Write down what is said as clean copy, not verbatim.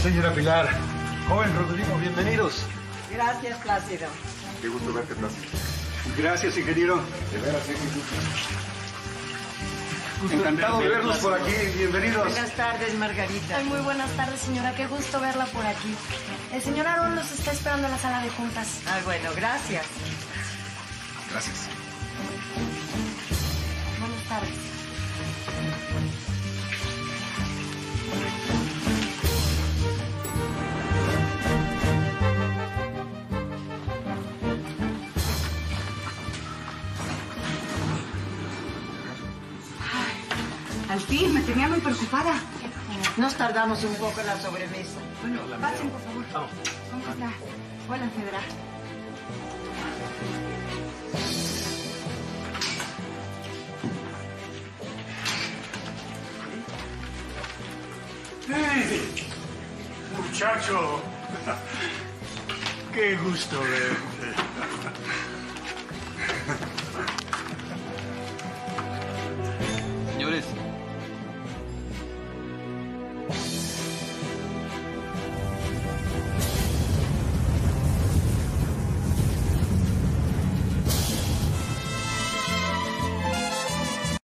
señora Pilar. Joven Rodrigo, bienvenidos. Gracias, Plácido. Qué gusto verte, Plácido. Gracias, ingeniero. De veras, qué gusto. Encantado de verlos por aquí. Bienvenidos. Buenas tardes, Margarita. Ay, muy buenas tardes, señora. Qué gusto verla por aquí. El señor Aarón los está esperando en la sala de juntas. Ay, bueno, gracias. Gracias. Buenas tardes. Al fin, me tenía muy preocupada. Nos tardamos un poco en la sobremesa. Bueno, pasen, por favor. Vamos. ¿Cómo está? Hola, federal. ¡Hey! Muchacho, qué gusto verte.